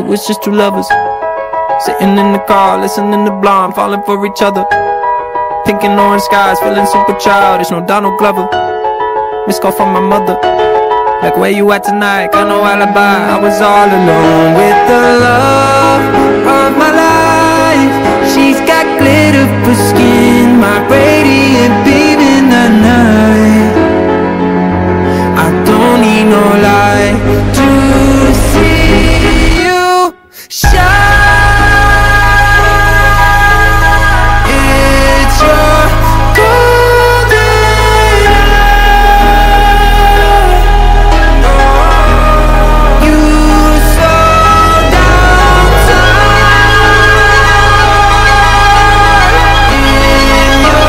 was just two lovers sitting in the car, listening to Blonde, falling for each other. Pink and orange skies, feeling super childish, no Donald Glover. Missed call from my mother, like where you at tonight, got no alibi. I was all alone with the love of my life. She's got glitter for skin, my radiant beam in the night. I don't need no light to see you shine. It's your golden eye. You slow down time in your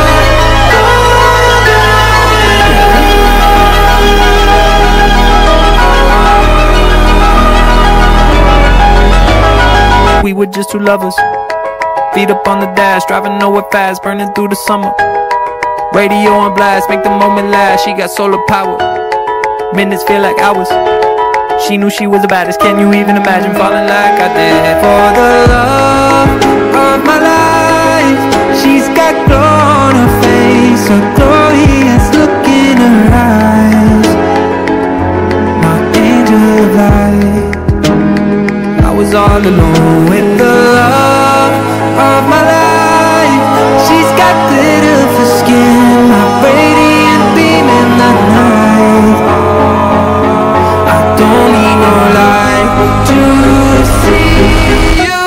golden eye. We were just two lovers, feet up on the dash, driving nowhere fast, burning through the summer. Radio on blast, make the moment last. She got solar power, minutes feel like hours. She knew she was the baddest, can you even imagine falling like I did? For the love of my life, she's got glow on her face, a glorious look in her eyes. My angel of light. I was all alone with the love of my life. She's got glitter for skin, my radiant beam in the night. I don't need no light to see you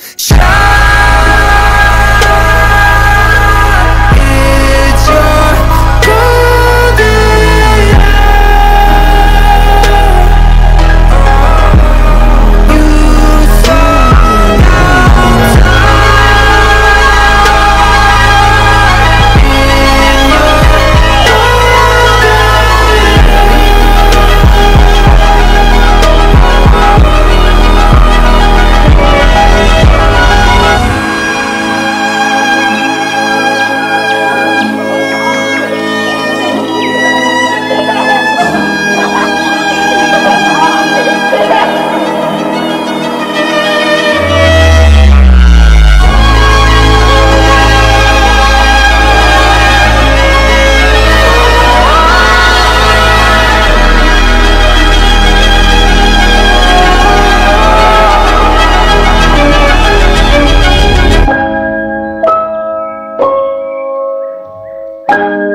shine. It's your golden eye. You slow down time in your golden eye.